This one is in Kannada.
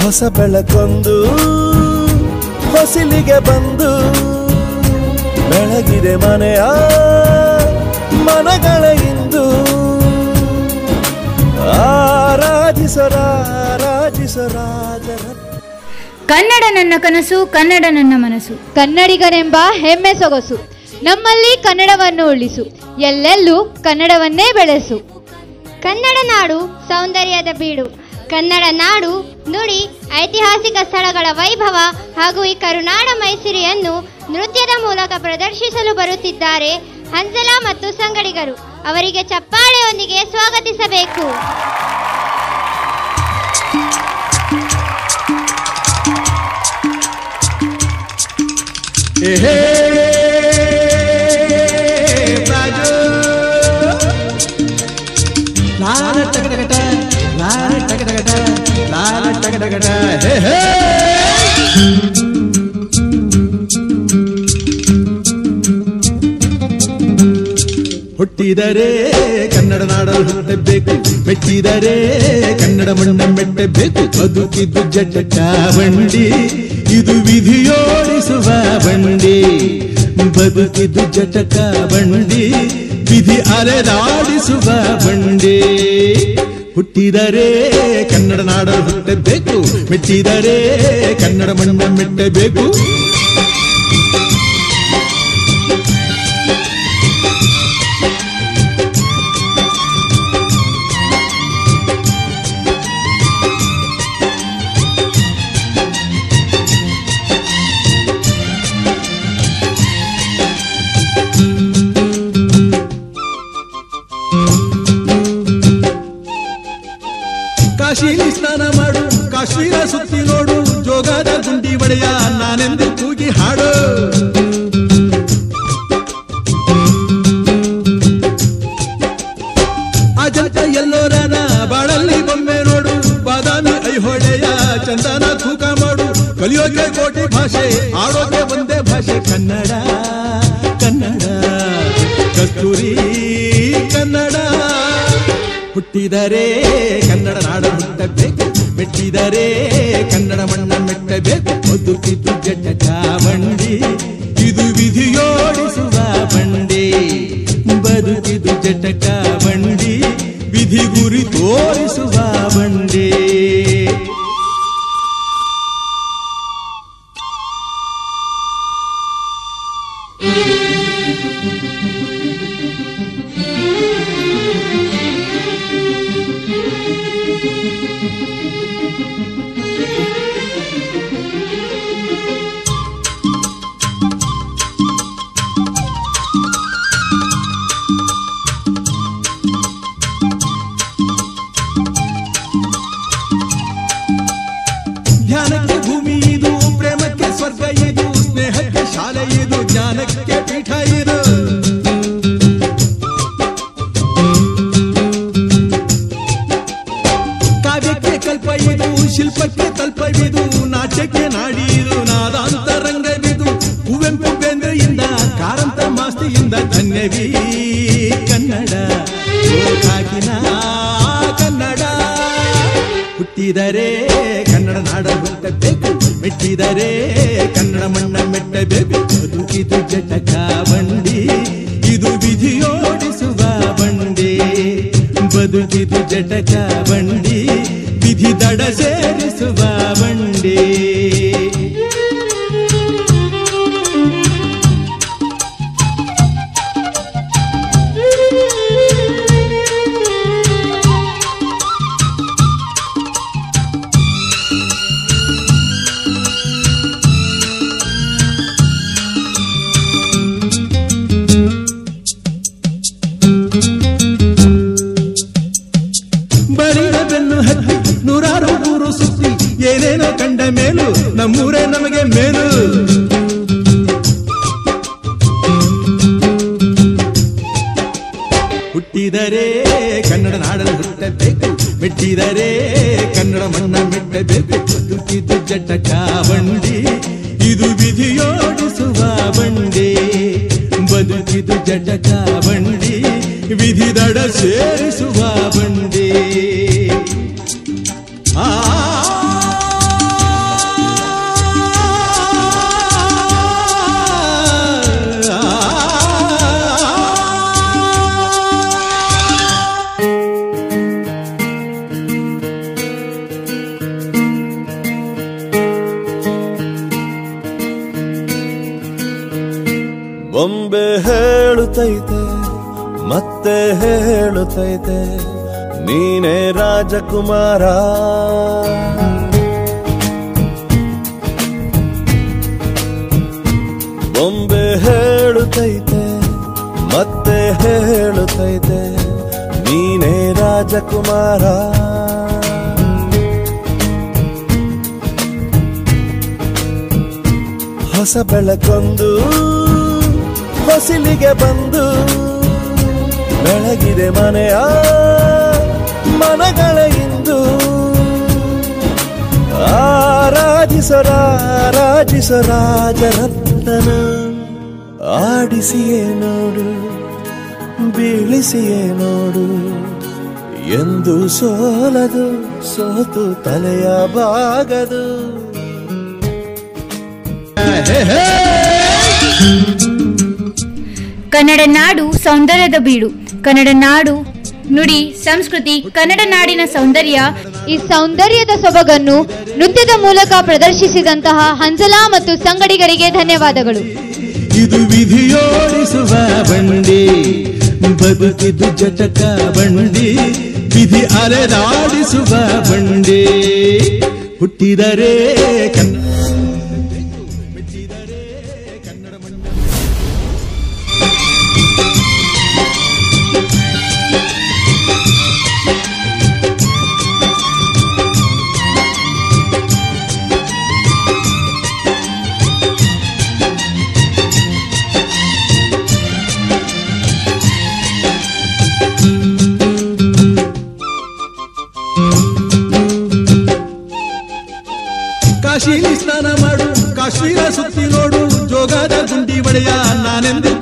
ಹೊಸ ಬೆಳಕೊಂದು ಹೊಸಿಲಿಗೆ ಬಂದು ಬೆಳಗಿದೆ ಮನೆಯ ಮನಗಳ ಇಂದು ಆರಾಧಿಸರಾಜರ. ಕನ್ನಡ ನನ್ನ ಕನಸು, ಕನ್ನಡ ನನ್ನ ಮನಸ್ಸು, ಕನ್ನಡಿಗರೆಂಬ ಹೆಮ್ಮೆ ಸೊಗಸು. ನಮ್ಮಲ್ಲಿ ಕನ್ನಡವನ್ನು ಉಳಿಸು, ಎಲ್ಲೆಲ್ಲೂ ಕನ್ನಡವನ್ನೇ ಬೆಳೆಸು. ಕನ್ನಡ ನಾಡು ಸೌಂದರ್ಯದ ಬೀಡು, ಕನ್ನಡ ನಾಡು ನುಡಿ ಐತಿಹಾಸಿಕ ಸ್ಥಳಗಳ ವೈಭವ ಹಾಗೂ ಈ ಕರುನಾಡ ಮೈಸಿರಿಯನ್ನು ನೃತ್ಯದ ಮೂಲಕ ಪ್ರದರ್ಶಿಸಲು ಬರುತ್ತಿದ್ದಾರೆ ಹಂಸಲಾ ಮತ್ತು ಸಂಗಡಿಗರು. ಅವರಿಗೆ ಚಪ್ಪಾಳೆಯೊಂದಿಗೆ ಸ್ವಾಗತಿಸಬೇಕು. ಹುಟ್ಟಿದರೆ ಕನ್ನಡ ನಾಡಲು ಹುಟ್ಟಬೇಕು, ಮೆಟ್ಟಿದರೆ ಕನ್ನಡ ಮಣ್ಣ ಮೆಟ್ಟಬೇಕು. ಬದುಕಿದ್ದು ಜಟಕ ಬಂಡಿ, ಇದು ವಿಧಿಯೋಡಿಸುವ ಬಂಡಿ. ಬದುಕಿದ್ದು ಜಟಕ ಬಂಡಿ, ವಿಧಿ ಅಲೆದಾಡಿಸುವ ಬಂಡಿ. ಹುಟ್ಟಿದರೆ ಕನ್ನಡ ನಾಡಲು ಹುಟ್ಟಬೇಕು, ಮೆಟ್ಟಿದರೆ ಕನ್ನಡ ಮಣ್ಣ ಮೆಟ್ಟಬೇಕು. ಕಾಶಿಲಿ ಸ್ನಾನ ಮಾಡು, ಕಾಶ್ಮೀರ ಸುತ್ತಿ ನೋಡು, ಜೋಗದ ಗುಂಡಿ ಒಡೆಯ ನಾನೆಂದು ಕೂಗಿ ಹಾಡು. ಅಜಂತ ಎಲ್ಲೋರನ ಬಾಳಲ್ಲಿ ಬೊಮ್ಮೆ ನೋಡು, ಬಾದಾಮಿ ಐಹೊಳೆಯ ಚಂದನ ತೂಕ ಮಾಡು. ಕಲಿಯೋಕೆ ಕೋಟಿ ಭಾಷೆ, ಆಡೋಕೆ ಒಂದೇ ಭಾಷೆ ಕನ್ನಡ. ಕನ್ನಡ ಕಸ್ತೂರಿ ಕನ್ನಡ. ಹುಟ್ಟಿದರೆ ಕನ್ನಡ ನಾಡು ಹುಟ್ಟಬೇಕು, ಮೆಟ್ಟಿದರೆ ಕನ್ನಡ ಮಣ್ಣ ಮೆಟ್ಟಬೇಕು. ಬದುಕಿದ್ದು ಜಟಕ ಬಂಡಿ, ಇದು ವಿಧಿಯೋಡಿಸುವ ಬಂಡಿ. ಬದುಕಿದ್ದು ಜಟಕ ಬಂಡಿ, ವಿಧಿ ಗುರಿ ತೋರಿಸುವ ಬಂಡಿ. ಧ್ಯಾನಕ್ಕೆ ಭೂಮಿ ಇದು, ಪ್ರೇಮಕ್ಕೆ ಸ್ವರ್ಗ ಇದು, ಸ್ನೇಹಕ್ಕೆ ಶಾಲೆ ಇದು, ಜ್ಞಾನಕ್ಕೆ ಪೀಠ ಇದು. ಕಾವ್ಯಕ್ಕೆ ಕಲ್ಪ ಇದು, ಶಿಲ್ಪಕ್ಕೆ ತಲ್ಪವಿದು, ನಾಟ್ಯಕ್ಕೆ ನಾಡಿ ಇದು, ನಾದಾಂತರಂಗವಿದು. ಕುವೆಂಪು ಬೇಂದ್ರೆಯಿಂದ ಕಾರಂತ ಮಾಸ್ತಿಯಿಂದ ಧನ್ಯವೀ ಕನ್ನಡ, ಕಾಕಿನ ಕನ್ನಡ. ಹುಟ್ಟಿದರೆ ಕನ್ನಡ ನಾಡ ಹುಟ್ಟಬೇಕು, ಮೆಟ್ಟಿದರೆ ಕನ್ನಡ ಮಣ್ಣ ಮೆಟ್ಟಬೇಕು. ಬದುಕಿದು ಜಟಕ ಬಂಡಿ, ಇದು ವಿಧಿಯೋಡಿಸುವ ಬಂಡಿ. ಬದುಕಿದು ಜಟಕ ಬಂಡಿ, ವಿಧಿ ದಡ ಸೇರಿಸುವ ಬಂಡಿ. ಬಳಿದ ಬೆನ್ನು ಹತ್ತಿ ನೂರಾರು ಊರು ಸುತ್ತಿ, ಏನೇನೋ ಕಂಡ ಮೇಲು ನಮ್ಮೂರೇ ನಮಗೆ ಮೇಲು. ಹುಟ್ಟಿದರೆ ಕನ್ನಡ ನಾಡಲು ಹುಟ್ಟಬೇಕು, ಮೆಟ್ಟಿದರೆ ಕನ್ನಡ ಮಣ್ಣ ಮೆಟ್ಟಬೇಕು. ಬದುಕಿದ್ದು ಜಟಕ ಬಂಡಿ, ಇದು ವಿಧಿಯೋಡಿಸುವ ಬಂಡಿ. ಬದುಕಿದು ಜಟಕ ಬಂಡಿ, ವಿಧಿ ದಡ ಸೇರಿಸುವ ಬಂಡಿ. ಆ ಹೇಳುತ್ತೈತೆ ಮತ್ತೆ ಹೇಳುತ್ತೈತೆ ನೀನೇ ರಾಜಕುಮಾರ. ಬೊಂಬೆ ಹೇಳುತ್ತೈತೆ ಮತ್ತೆ ಹೇಳುತ್ತೈತೆ ನೀನೇ ರಾಜಕುಮಾರ. ಹೊಸ ಬೆಳಕೊಂದು ಹೊಸಿಲಿಗೆ ಬಂದು ಬೆಳಗಿದೆ ಮನೆಯ ಮನಗಳ ಇಂದು. ಆರಾಧಿಸ ರಾಜರತ್ನನ ಆಡಿಸಿಯೇ ನೋಡು ಬೀಳಿಸಿಯೇ ನೋಡು ಎಂದು ಸೋಲದು ಸೋತು ತಲೆಯ ಬಾಗದು. ಕನ್ನಡ ನಾಡು ಸೌಂದರ್ಯದ ಬೀಡು. ಕನ್ನಡ ನಾಡು ನುಡಿ ಸಂಸ್ಕೃತಿ ಕನ್ನಡ ನಾಡಿನ ಸೌಂದರ್ಯ. ಈ ಸೌಂದರ್ಯದ ಸೊಬಗನ್ನು ನೃತ್ಯದ ಮೂಲಕ ಪ್ರದರ್ಶಿಸಿದಂತಹ ಹಂಸಲಾ ಮತ್ತು ಸಂಗಡಿಗರಿಗೆ ಧನ್ಯವಾದಗಳು. ಇದು ವಿಧಿಯೋಡಿಸುವ ಬಂಡಿ, ಬದುಕಿದು ಜಟಕ ಬಂಡಿ, ವಿಧಿ ಅಲೆದಾಡಿಸುವ ಬಂಡಿ. ಹುಟ್ಟಿದರೆ ಕಾಶಿಲಿ ಸ್ನಾನ ಮಾಡು, ಕಾಶ್ಮೀರ ಸುತ್ತಿ ನೋಡು, ಜೋಗದ ಗುಂಡಿ ಒಡೆಯ ನಾನೆಂದು